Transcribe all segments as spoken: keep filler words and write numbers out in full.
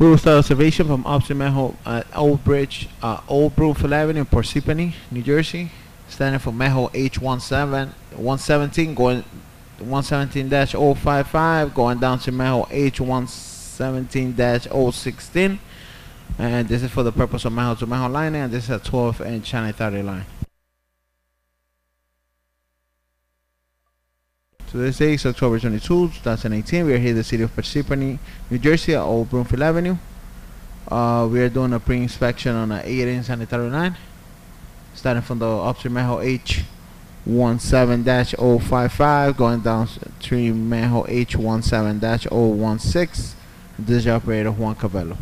We will start observation from upstream manhole at Old Bridge, uh, Old Broomfield Avenue, Parsippany, New Jersey. Standing for manhole H one seven one seventeen going one seventeen dash zero five five going down to manhole H one seventeen dash zero sixteen. And this is for the purpose of manhole to manhole lining, and this is a twelve inch channel thirty line. So this is October twenty-second, twenty eighteen. We are here in the city of Parsippany, New Jersey, at Old Broomfield Avenue. Uh, we are doing a pre-inspection on an eight inch sanitary line, starting from the upstream manhole H one seven dash zero five five, going down to manhole H one seven dash zero one six. This is your operator, Juan Cabello.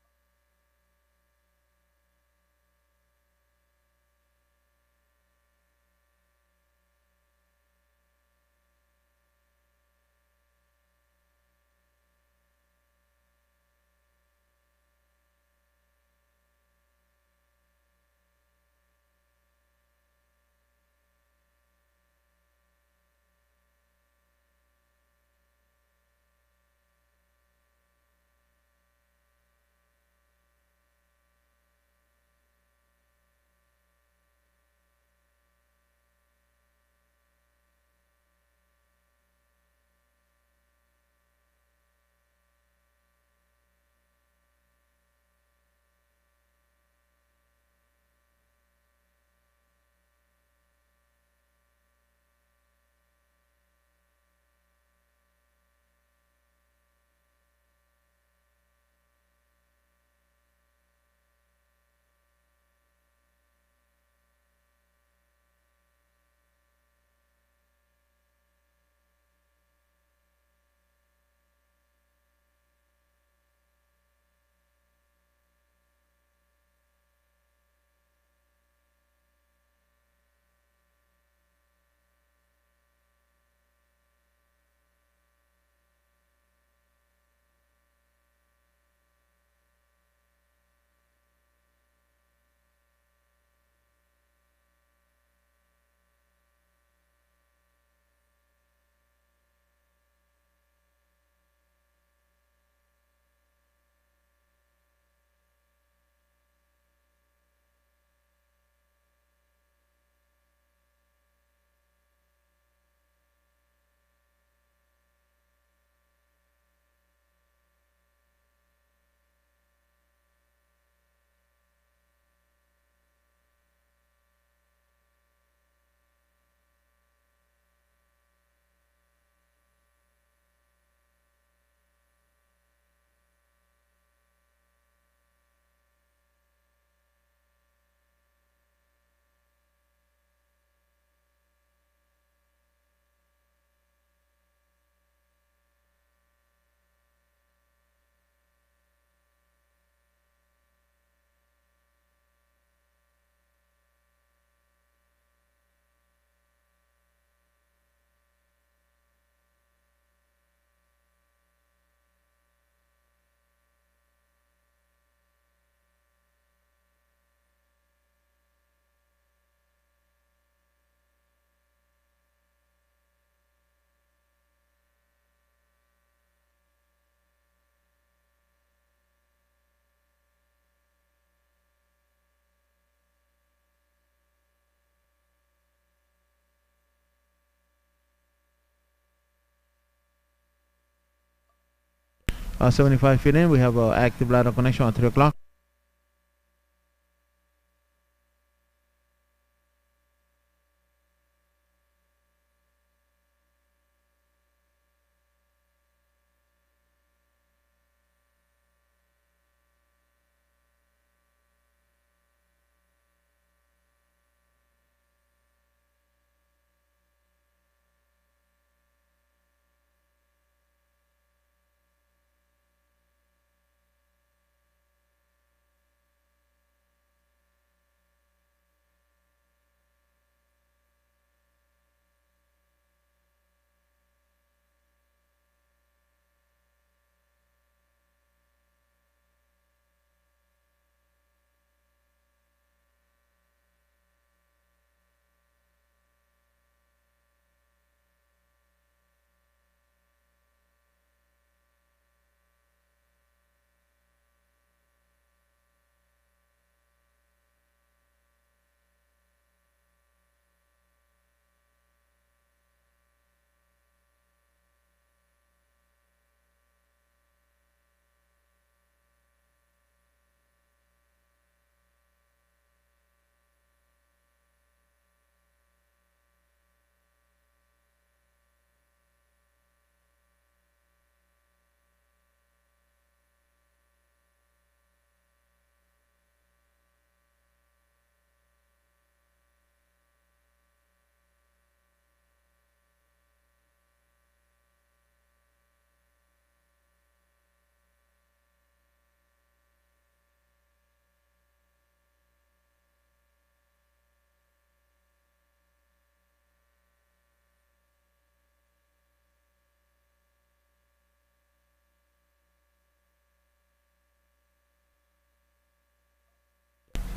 Uh, seventy-five feet in, we have an active ladder connection at three o'clock.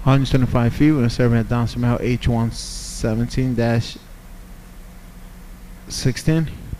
one hundred twenty-five feet. We're serving at Down H one seventeen dash sixteen.